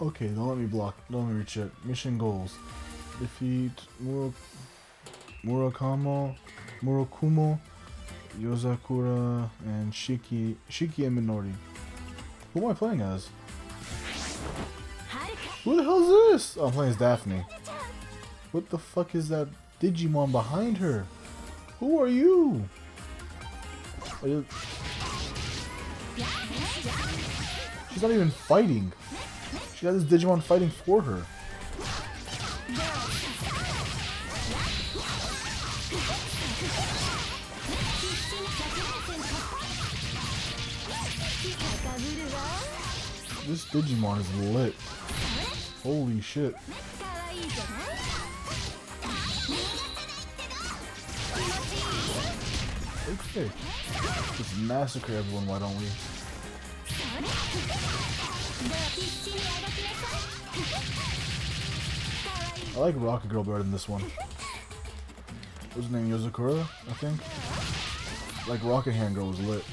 Okay, don't let me block. Don't let me reach it. Mission goals. Defeat Murakamo, Murakumo, Yozakura, and Shiki and Minori. Who am I playing as? Who the hell is this? Oh, I'm playing as Daphne. What the fuck is that Digimon behind her? Who are you? She's not even fighting. She got this Digimon fighting for her. This Digimon is lit. Holy shit. Okay. Let's massacre everyone, why don't we? I like Rocket Girl better than this one. What's her name? Yozakura, I think? Like Rocket Hand Girl was lit.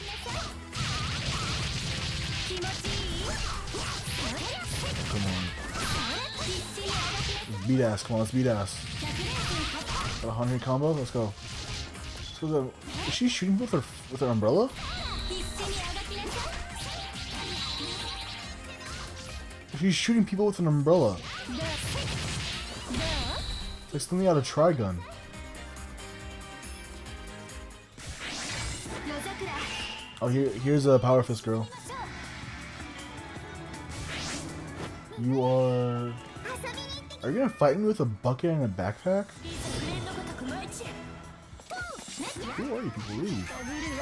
Come on. Let's beat ass, come on, let's beat ass. Got a 100 combo? Let's go. Let's go. Is she shooting with her umbrella? She's shooting people with an umbrella. It's like something out of Trigun. Oh, here's a Power Fist girl. You are you gonna fight me with a bucket and a backpack? Who are you people? Leave.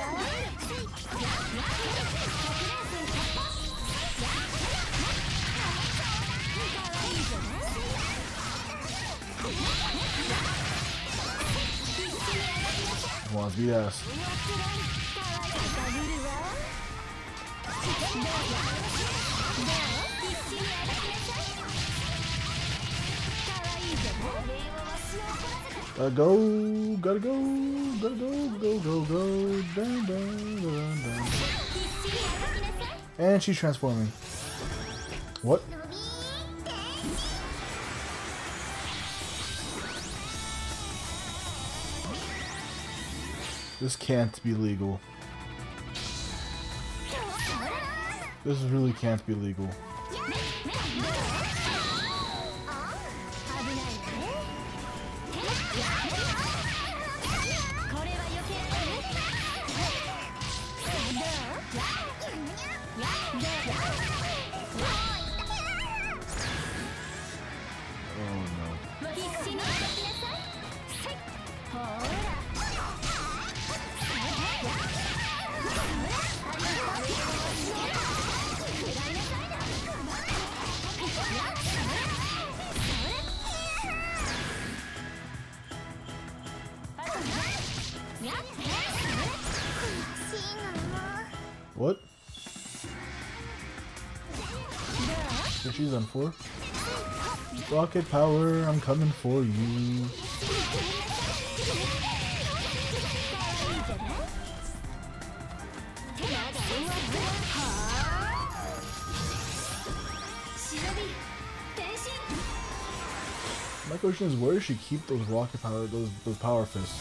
Come on, let's beat ass. Gotta go, down. And she's transforming. What? This can't be legal. This really can't be legal. Oh no. What? So she's on 4. Rocket power, I'm coming for you. My question is, where does she keep those rocket power, those power fists?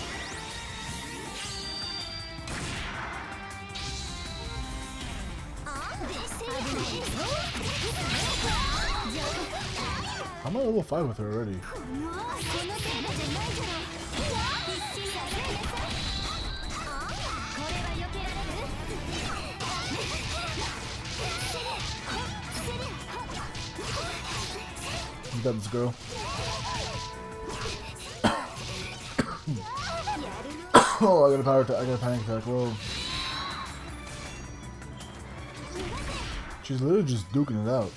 I'm at level 5 with her already. You got this, girl. Oh, I got a power attack. I got a panic attack. Whoa. She's literally just duking it out.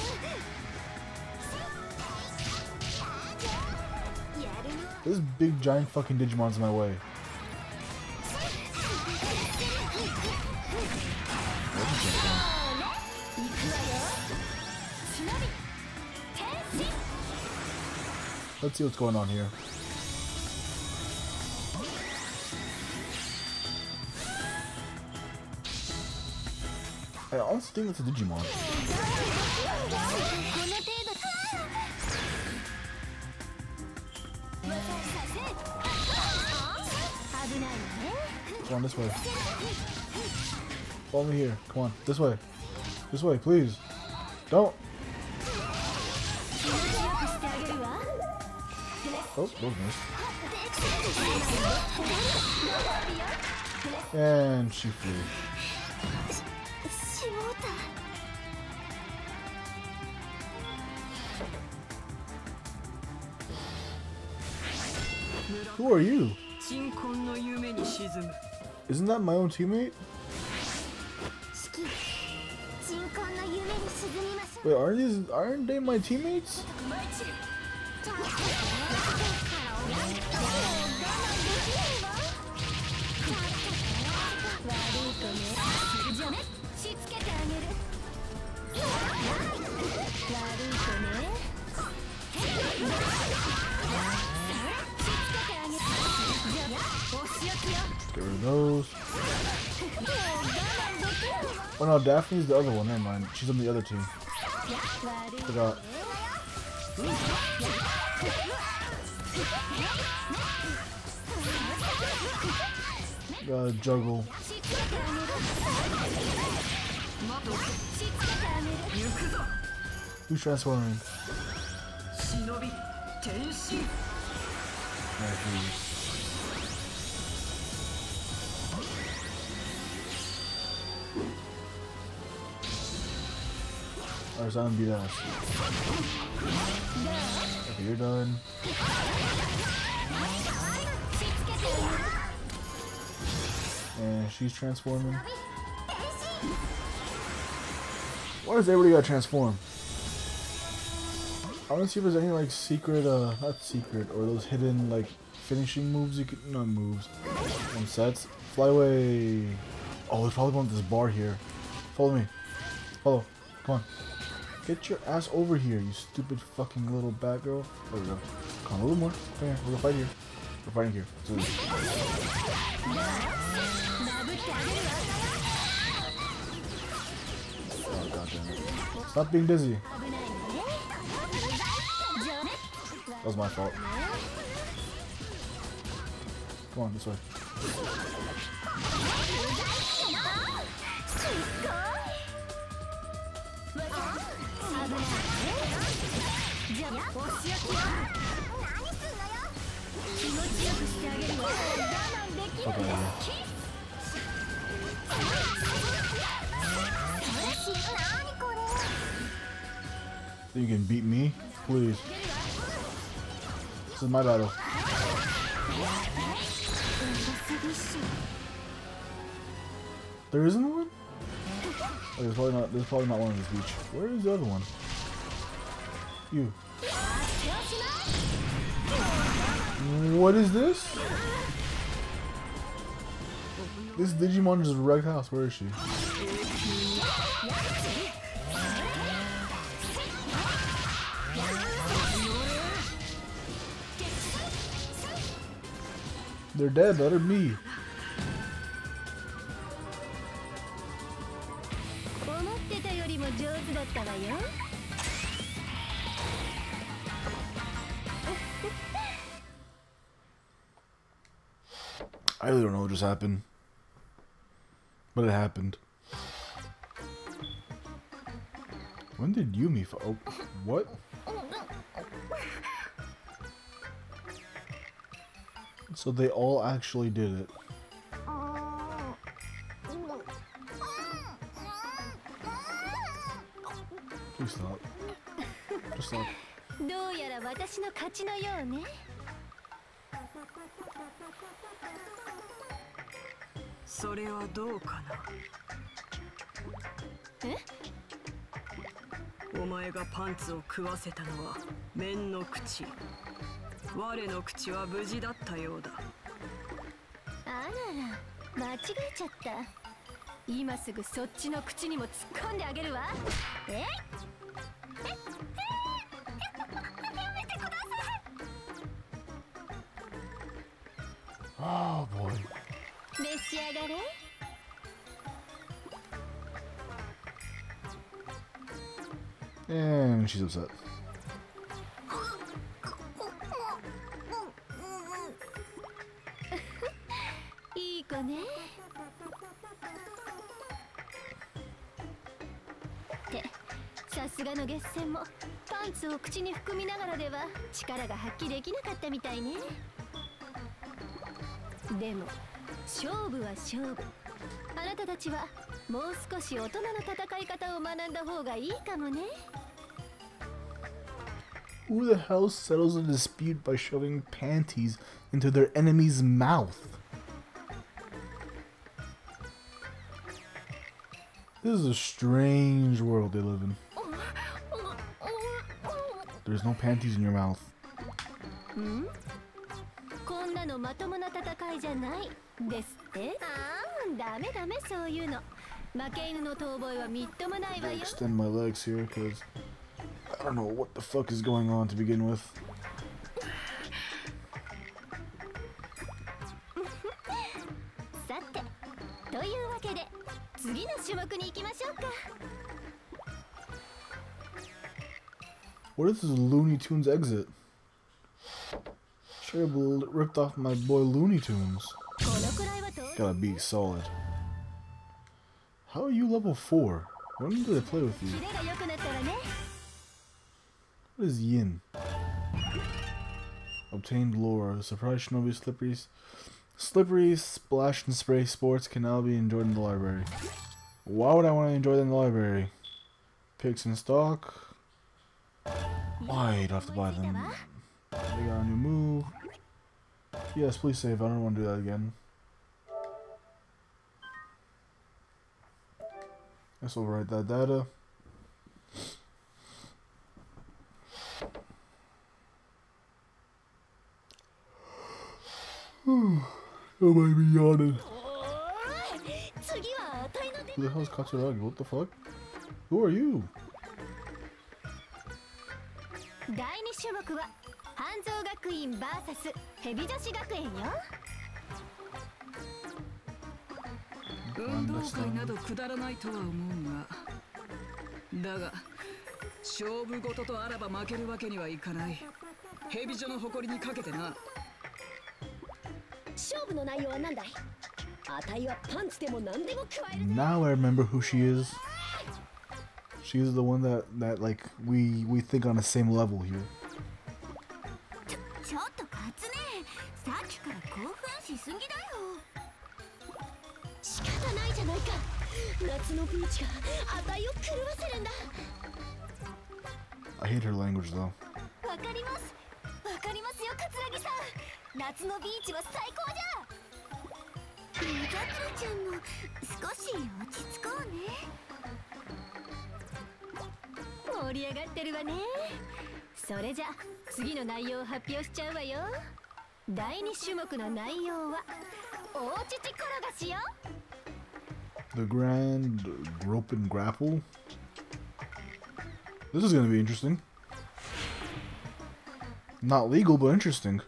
This big giant fucking Digimon's in my way. Let's see what's going on here. I honestly think it's a Digimon. Come on, this way. Follow me here. Come on, this way. This way, please. Don't. Oh, those missed. And she flew. Who are you? Isn't that my own teammate? Wait, aren't they my teammates? Get rid of those. Oh no, Daphne's the other one, never mind. She's on the other team. Forgot. Gotta juggle. Who's transforming? Alright, so I'm gonna beat ass. Okay, you're done. And she's transforming. Why does everybody gotta transform? I wanna see if there's any like secret, not secret, or those hidden like finishing moves you could, not moves, sets. Fly away. Oh, there's probably one with this bar here. Follow me. Follow. Come on. Get your ass over here, you stupid fucking little bad girl. There we go. Come on, a little more. Come here. We're gonna fight here. We're fighting here. Oh, God damn it. Stop being dizzy. That was my fault. Come on, this way. Okay. You can beat me? Please. This is my battle. There isn't one? Oh, there's probably not one on this beach. Where is the other one? You. What is this? This Digimon just wrecked house. Where is she? They're dead. Let her be. I really don't know what just happened. But it happened. When did Yumi oh, what? So they all actually did it. Please stop. Just stop. Oh boy. And she's upset. いい子ね。ってさすがの月戦もパンツを口に含みながらでは力が発揮できなかったみたいね。でも勝負は勝負。あなたたちはもう少し大人の戦い方を学んだ方がいいかもね。 Who the hell settles a dispute by shoving panties into their enemy's mouth? This is a strange world they live in. There's no panties in your mouth. こんなのまともな戦いじゃないですって。ダメダメそういうの。負け犬の遠吠えはみっともないわよ。 Extend my legs here because I don't know what the fuck is going on to begin with. さて、というわけで次の種目に行きましょうか。 What is this Looney Tunes exit? Straight up ripped off my boy Looney Tunes. Gotta be solid. How are you level 4? When did I play with you? What is Yin? Obtained lore. Surprise Shinobi Slippery Splash and Spray sports can now be enjoyed in the library. Why would I want to enjoy them in the library? Picks in stock. Why do I have to buy them? They got a new move. Yes, please save. I don't want to do that again. Let's overwrite that data. Oh, might be yawning. Who the hell is Katsuragi? What the fuck? Who are you? 第2種目は半蔵学院 VS ヘビ女子学園よ。 運動会などくだらないとは思うが、だが勝負事とあらば負けるわけにはいかない。ヘビ女の誇りにかけてな。 勝負の内容は何だい？あたいはパンチでも何でも加える。 Now I remember who she is. She's the one that like we think on the same level here. ちょっとカツネ、さっきから興奮しすぎだよ。仕方ないじゃないか。夏のビーチがあたいを狂わせるんだ。 I hate her language though. わかります。わかりますよ、桂木さん。夏のビーチは最高じゃ。みざくらちゃんも少し落ち着こうね。盛り上がってるわね。それじゃ次の内容を発表しちゃうわよ。第2種目の内容は大乳転がしよ。 The Grand Grope and Grapple. This is gonna be interesting. Not legal, but interesting.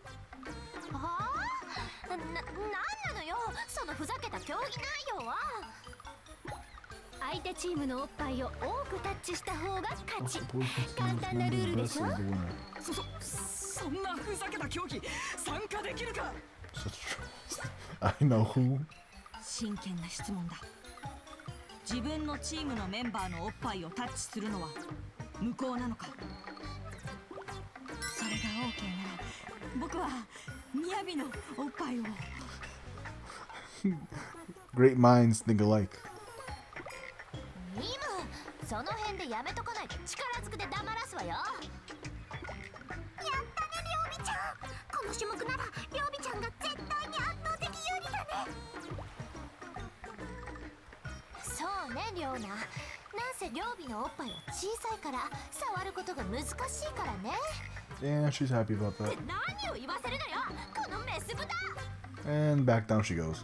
なんなのよ、そのふざけた競技内容は。相手チームのおっぱいを多くタッチした方が勝ち。簡単なルールでしょ。 そんなふざけた競技参加できるか。 I know who. 真剣な質問だ。自分のチームのメンバーのおっぱいをタッチするのは無効なのか。それが OK なら僕はみやびのおっぱいを。 Great minds think alike. ミム、その辺でやめとかないと力ずくで黙らすわよ。やったね、りょうびちゃん。この種目ならりょうびちゃんが絶対に圧倒的有利だね。そうね、りょうな。なんせりょうびのおっぱいは小さいから触ることが難しいからね。 Yeah, she's happy about that. 何を言わせるのよ、このメス豚。 And back down she goes.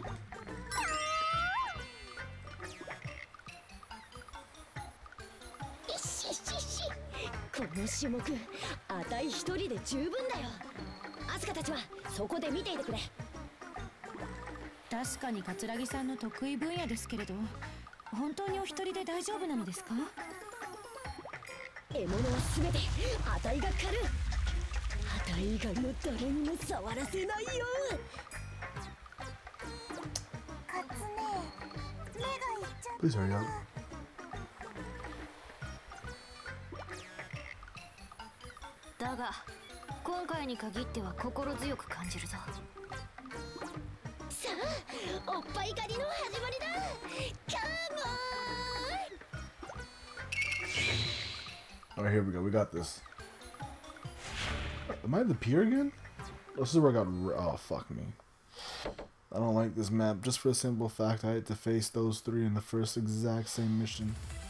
この種目、あたい一人で十分だよ。アスカたちはそこで見ていてくれ。 確かに桂木さんの得意分野ですけれど、本当にお一人で大丈夫なのですか？ 獲物は全てあたいが狩る。あたい以外の誰にも触らせないよ。 カツネ目がいっちゃっ Please hurry up. だが今回に限っては心強く感じるぞ。さあおっぱい狩りの始まりだ。カモン。 Alright, here we go. We got this. Am I at the pier again? This is where I got. Oh, fuck me. I don't like this map just for the simple fact I had to face those three in the first exact same mission.